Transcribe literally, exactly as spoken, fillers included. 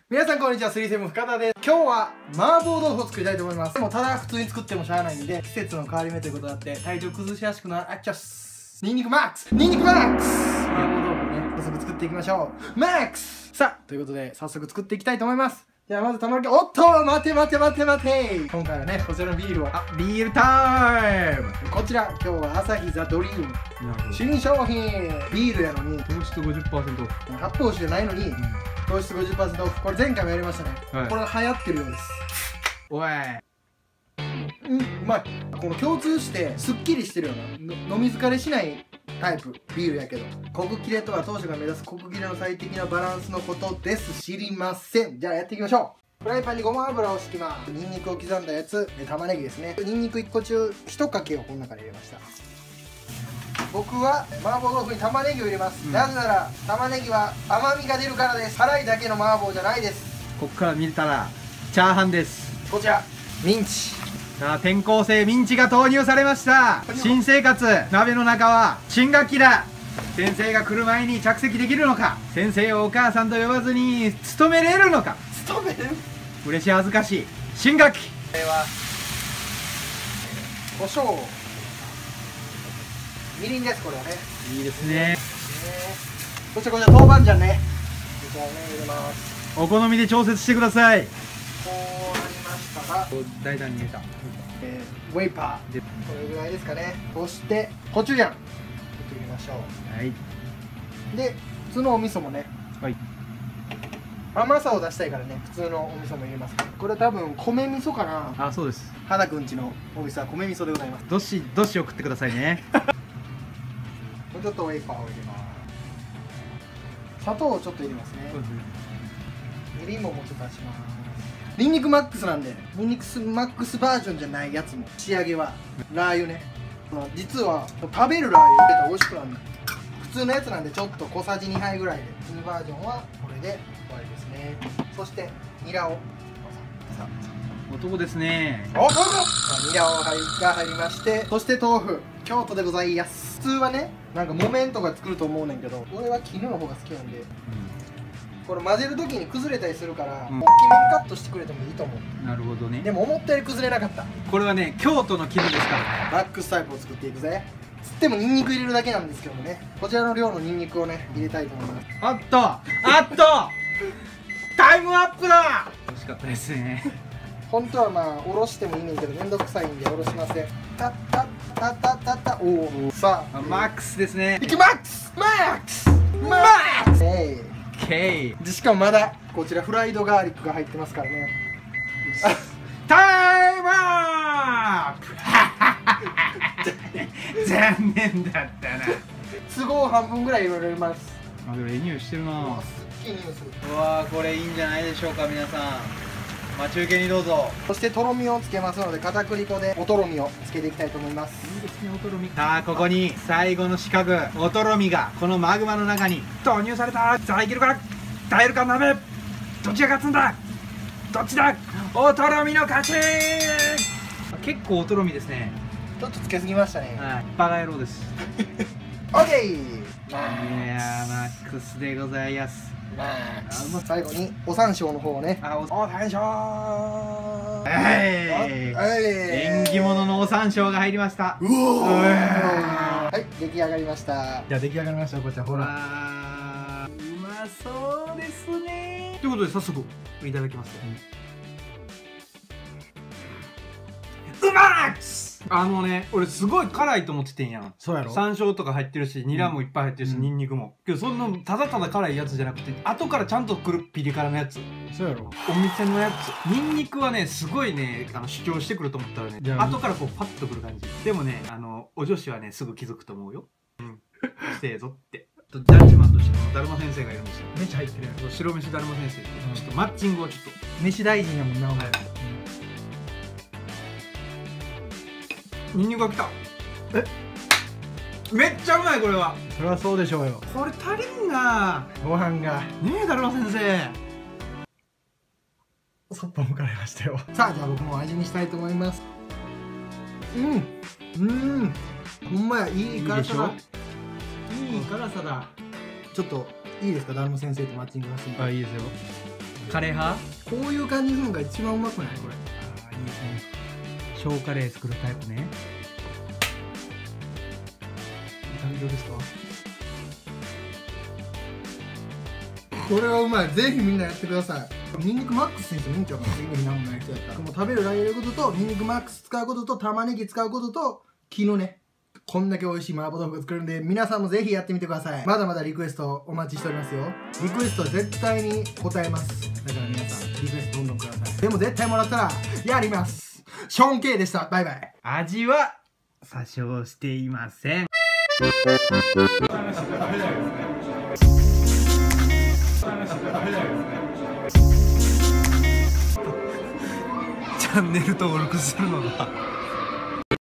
皆さんこんにちは、スリーセブン深田です。今日は麻婆豆腐を作りたいと思います。でもただ普通に作ってもしゃあないんで、季節の変わり目ということだって体調崩しやすくなる。あっちゃっす。ニンニクマックスニンニクマックス麻婆豆腐をね、早速作っていきましょう。マックスさあ、ということで早速作っていきたいと思います。じゃあまず玉ねぎ、おっと待て待て待て待て今回はね、こちらのビールを、 あ、ビールタイム。 こちら、今日はアサヒザドリーム新商品。ビールやのに糖質 ごじゅっパーセント オフ。 発泡酒じゃないのに、うん、糖質 ごじゅっパーセント オフ。これ前回もやりましたね、はい、これが流行ってるようです。 おい、 うん、うまい。この共通してすっきりしてるような、飲み疲れしないタイプビールやけど、コク切れとは当初が目指すコク切れの最適なバランスのことです。知りません。じゃあやっていきましょう。フライパンにごま油を敷きます。ニンニクを刻んだやつ、玉ねぎですね。ニンニクいっこ中いちかけをこの中に入れました。僕は麻婆豆腐に玉ねぎを入れます、うん、なぜなら玉ねぎは甘みが出るからです。辛いだけの麻婆じゃないです。 ここから見たらチャーハンです。 こちらミンチ。 さあ、転校生ミンチが投入されました。新生活、鍋の中は新学期だ。先生が来る前に着席できるのか、先生をお母さんと呼ばずに勤めれるのか。 勤めれる、 嬉しい恥ずかしい新学期。 これは胡椒、みりんです。これはね、 いいですね。 そしてこちら豆板醤ね、こちらをね入れます。 お好みで調節してください。 こうなりましたら大胆に入れた、 えー、ウェイパーでこれぐらいですかね。そしてコチュジャン入れましょう。 はい。 で普通のお味噌もね、 はい、 甘さを出したいからね、普通のお味噌も入れます。これ多分米味噌かな。 あ、そうです。 肌くんちのお味噌は米味噌でございます。 どしどし送ってくださいね。 ちょっとウェイパーを入れます。砂糖をちょっと入れますね。みりんももうちょっと出します。ニンニクマックスなんで、ニンニクマックスバージョンじゃないやつも仕上げはラー油ね。実は食べるラー油入れたら美味しくなる。普通のやつなんでちょっと小さじにはいぐらいで、にバージョンはこれで終わりですね。そしてニラを男ですね。 おっ、ニラをが入りまして、そして豆腐、京都でございます。普通はね、なんか木綿とか作ると思うねんけど、俺は絹の方が好きなんで、うん、これ混ぜるときに崩れたりするから、うん、大きめにカットしてくれてもいいと思う。なるほどね。でも思ったより崩れなかった。 これはね、京都の絹ですからね。 マックスタイプを作っていくぜ。つってもニンニク入れるだけなんですけどもね、こちらの量のニンニクをね入れたいと思います。 あっとあっとタイムアップだ。美味しかったですね。 本当はまあおろしてもいいねんけど、めんどくさいんでおろしません。タッタッタッタッタッタッ。おお、さあマックスですね。 いきマックスマックスマックス。えいケー。 でしかもまだこちらフライドガーリックが入ってますからね。 タイムアップ。残念だったな。 都合半分ぐらい入れます。 あ、でもいい匂いしてるな。 すっきり匂いする。 うわー、これいいんじゃないでしょうか。皆さん待ち受けにどうぞ。 そしてとろみをつけますので、片栗粉でおとろみをつけていきたいと思います。 いいですね、おとろみ。さあ、ここに最後の四角、おとろみがこのマグマの中に投入された。さあ、いけるか、耐えるか鍋。どっちが勝つんだ。どっちだ。おとろみの勝ち。結構おとろみですね。 ちょっとつけすぎましたね。 はい、バカ野郎です。 オッケー。 いやー、マックスでございます。 最後にお山椒の方をね。 あ、お山椒。 はい。 縁起物のお山椒が入りました。うお。 はい、出来上がりました。 じゃあ出来上がりました。こちらほら。うまそうですね。ということで早速いただきます。うまっ。あのね、俺すごい辛いと思っててんやん。そうやろ。山椒とか入ってるし、ニラもいっぱい入ってるし、ニンニクも。けどそんなただただ辛いやつじゃなくて、後からちゃんとくるピリ辛のやつ。そうやろ。お店のやつ。ニンニクはね、すごいね、あの主張してくると思ったらね、後からこうパッとくる感じ。でもね、あのお女子はね、すぐ気づくと思うよ。うん。してえぞって。ジャッジマンとしてのだるま先生がいるんですよ。飯入ってるやつ。白飯だるま先生って、ちょっとマッチングをちょっと。飯大臣やもんな、お前。ニンニクが来た。え、めっちゃうまい。これはそりゃそうでしょうよ。これ足りんな、ご飯がねえ。だるま先生、そっぽ向かれましたよ。 さあ、じゃあ僕も味見したいと思います。うんうん、ほんまや、いい辛さだ。いい辛さだ。ちょっといいですか、だるま先生とマッチングさせて。 あ、いいですよ。 カレー派？ こういう感じの方が一番うまくないこれ。 ああいいですね。小カレー作るタイプね。いい感じですか？ これはうまい。ぜひみんなやってください。ニンニクマックス先生見ちゃうから次の日何もない人やったらもう食べるラー油入れることとニンニクマックス使うことと玉ねぎ使うことと昨日ねこんだけ美味しい麻婆豆腐が作れるんで皆さんもぜひやってみてください。まだまだリクエストお待ちしておりますよ。リクエストは絶対に答えます。だから皆さんリクエストどんどんください。でも絶対もらったらやります。ショーン K でした。バイバイ。 味は詐称していません。チャンネル登録するのが